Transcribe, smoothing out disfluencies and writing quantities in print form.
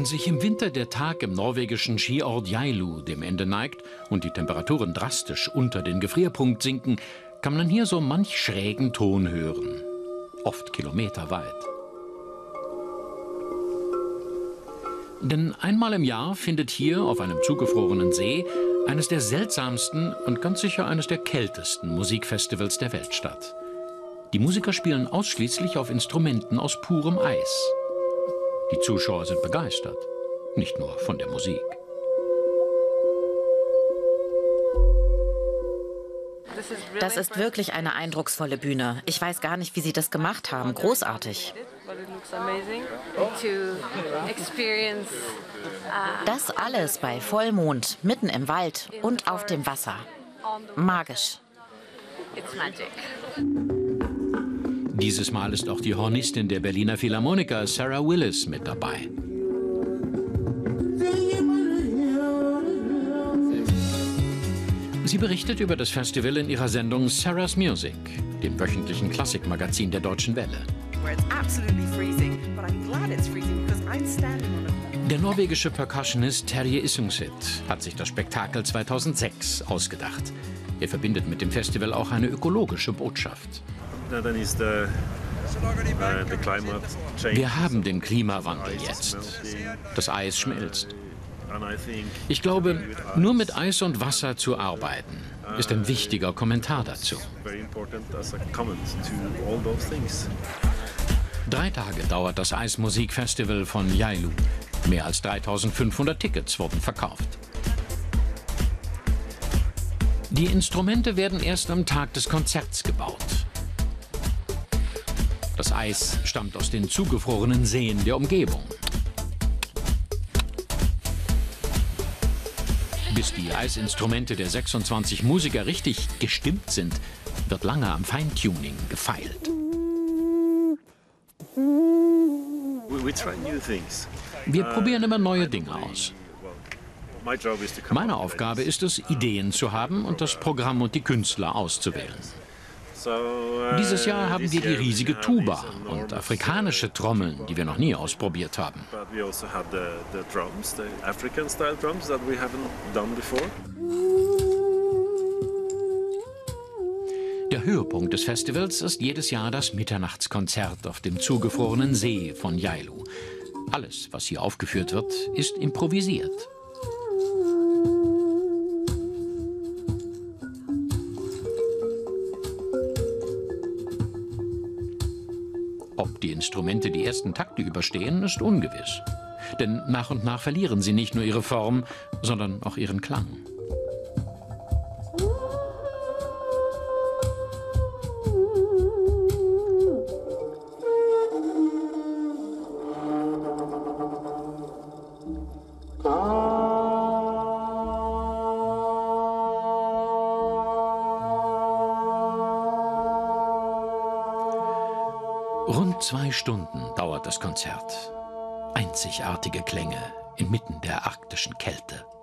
sich im Winter der Tag im norwegischen Skiort Geilo dem Ende neigt und die Temperaturen drastisch unter den Gefrierpunkt sinken, kann man hier so manch schrägen Ton hören, oft kilometerweit. Denn einmal im Jahr findet hier auf einem zugefrorenen See eines der seltsamsten und ganz sicher eines der kältesten Musikfestivals der Welt statt. Die Musiker spielen ausschließlich auf Instrumenten aus purem Eis. Die Zuschauer sind begeistert, nicht nur von der Musik. Das ist wirklich eine eindrucksvolle Bühne. Ich weiß gar nicht, wie Sie das gemacht haben. Großartig. Das alles bei Vollmond, mitten im Wald und auf dem Wasser. Magisch. Dieses Mal ist auch die Hornistin der Berliner Philharmoniker Sarah Willis mit dabei. Sie berichtet über das Festival in ihrer Sendung Sarah's Music, dem wöchentlichen Klassikmagazin der Deutschen Welle. Der norwegische Percussionist Terje Isungset hat sich das Spektakel 2006 ausgedacht. Er verbindet mit dem Festival auch eine ökologische Botschaft. Wir haben den Klimawandel jetzt. Das Eis schmilzt. Ich glaube, nur mit Eis und Wasser zu arbeiten, ist ein wichtiger Kommentar dazu. 3 Tage dauert das Eismusikfestival von Geilo. Mehr als 3500 Tickets wurden verkauft. Die Instrumente werden erst am Tag des Konzerts gebaut. Das Eis stammt aus den zugefrorenen Seen der Umgebung. Bis die Eisinstrumente der 26 Musiker richtig gestimmt sind, wird lange am Feintuning gefeilt. Wir probieren immer neue Dinge aus. Meine Aufgabe ist es, Ideen zu haben und das Programm und die Künstler auszuwählen. Dieses Jahr haben wir die riesige Tuba und afrikanische Trommeln, die wir noch nie ausprobiert haben. Der Höhepunkt des Festivals ist jedes Jahr das Mitternachtskonzert auf dem zugefrorenen See von Geilo. Alles, was hier aufgeführt wird, ist improvisiert. Ob die Instrumente die ersten Takte überstehen, ist ungewiss. Denn nach und nach verlieren sie nicht nur ihre Form, sondern auch ihren Klang. Rund 2 Stunden dauert das Konzert. Einzigartige Klänge inmitten der arktischen Kälte.